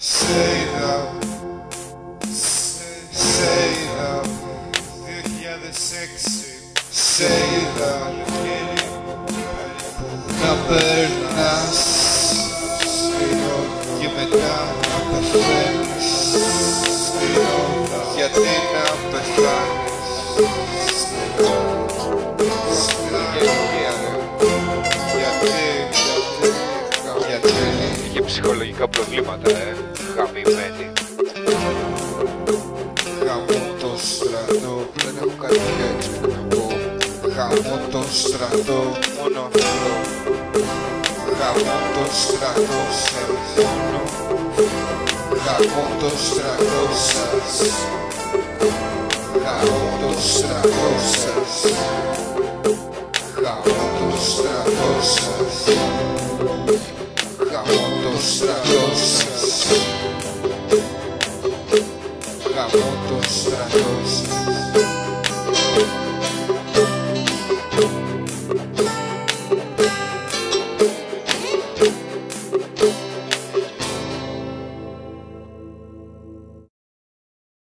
Say love, say love, 2006. Say love, να περνάς και μετά να πεθαίνεις. Γιατί να πεθάνεις? Γιατί είχε ψυχολογικά προβλήματα, γαμημένη. Γαμώ το στρατό, δεν έχω κάτι έτσι που να πω. Γαμώ το στρατό, μόνο αυτό. Γαμώ το στρατό σας, μόνο. Γαμώ το στρατό σας. Γαμώ το στρατό σας. Γαμώ το στρατό σας. Γαμώ το στρατό σας. Γαμώ το στρατό σας.